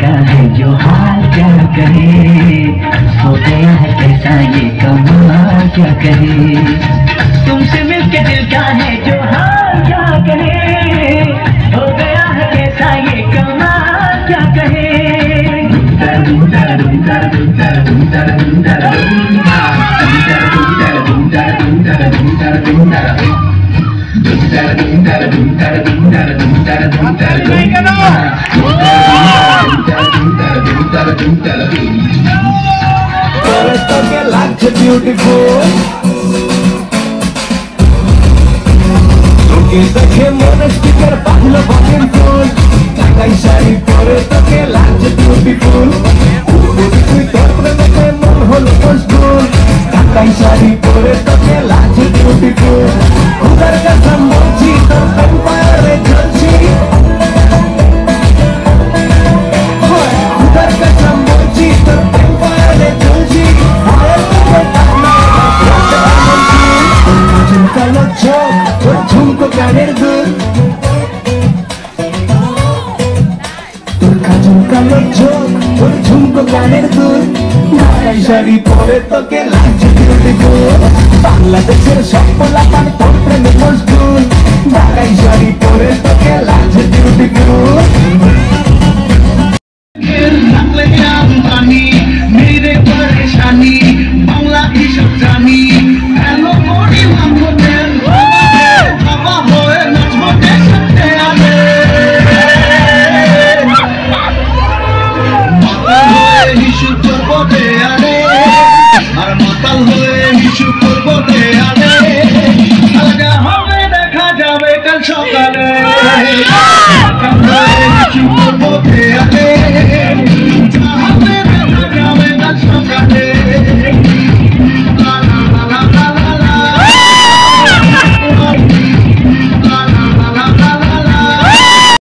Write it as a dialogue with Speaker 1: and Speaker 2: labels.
Speaker 1: का है जो हाल क्या कहे, हो गया है कैसा ये कमाल क्या कहे, तुमसे मिलके दिल का है जो हाल क्या कहे, हो गया है कैसा ये कमाल क्या कहे।
Speaker 2: Beautiful. তোকে দেখে মনে স্পিকার বাজলো বাজেন ফুল, ঢাকাই শাড়ি পরে তোকে লাগছে বিউটিফুল, তুই তোর প্রেমে মন হলো মশগুল, ঢাকাই শাড়ি পরে তোকে লাগছে বিউটিফুল, খুদার কাছে বলছি তোর এম্পায়ারে চলছি, খুদার কাছে বলছি তোর এম্পায়ারে চলছি, কালো চোখ তোর ঝুমকো গানের দুল, তোর কাজল কালো চোখ তোর ঝুমকো গানের দুল, ঢাকাই শাড়ি পরে তোকে লাগছে বিউটিফুল, বাংলাদেশের সব পোলাপান তোর প্রেমে মশগুল, ঢাকাই শাড়ি পরে তোকে লাগছে বিউটিফুল।